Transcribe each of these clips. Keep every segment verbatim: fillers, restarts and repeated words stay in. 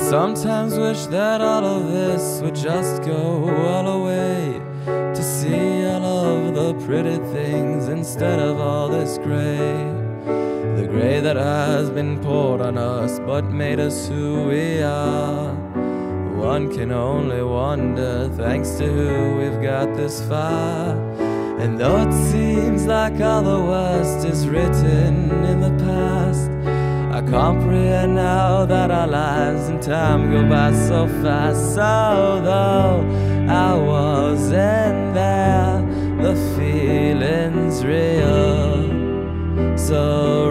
sometimes wish that all of this would just go all away, to see all of the pretty things instead of all this gray. The gray that has been poured on us but made us who we are. One can only wonder, thanks to who we've got this far. And though it seems like all the worst is written in the past, I comprehend now that our lives and time go by so fast. So though I wasn't there, the feeling's real, so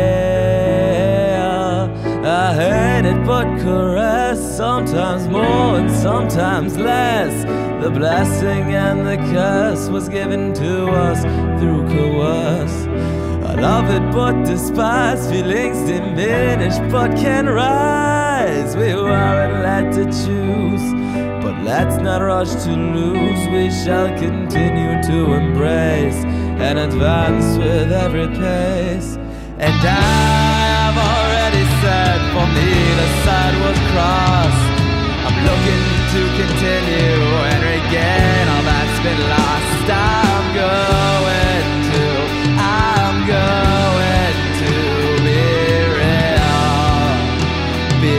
real. I hate it but caress, sometimes more and sometimes less. The blessing and the curse was given to us through coerce. I love it but despise, feelings diminish but can rise. We weren't led to choose, but let's not rush to lose. We shall continue to embrace and advance with every pace. And I have already said, for me the side was crossed. I'm looking to continue and regain all that's been lost. I'm going to, I'm going to be real, be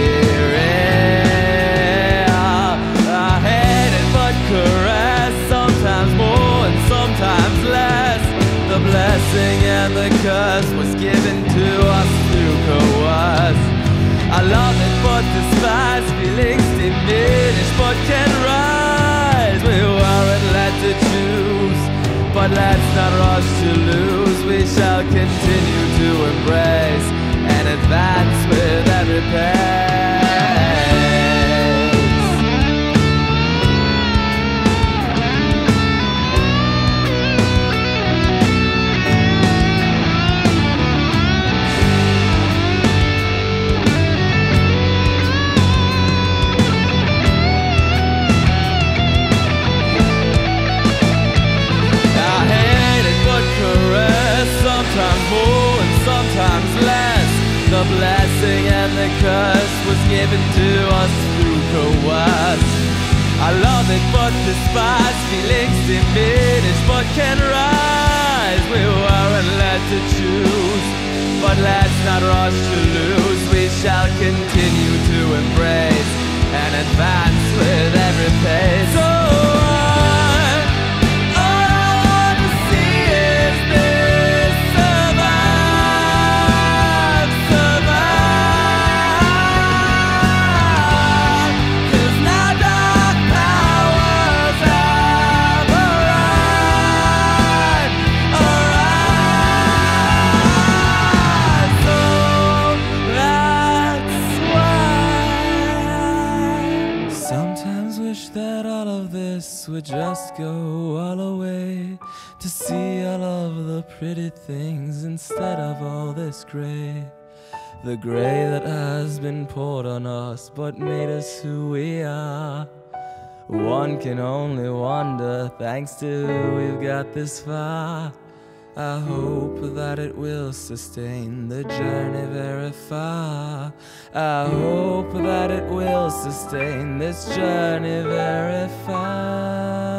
real. I hate it but caress, sometimes more and sometimes less. The blessing and the curse was given to us through coerce. I love it but despise, feelings diminish but can rise. We weren't led to choose, but let's not rush to lose. We shall continue to embrace and advance with every pace. Sometimes more and sometimes less. The blessing and the curse was given to us through coerce. I love it but despise, feelings diminish but can rise. We weren't led to choose, but let's not rush to lose. We shall continue to embrace and advance with every pace. So that all of this would just go all away, to see all of the pretty things instead of all this gray. The gray that has been poured on us but made us who we are. One can only wonder, thanks to who we've got this far. I hope that it will sustain the journey very far. I hope that it will sustain this journey very far.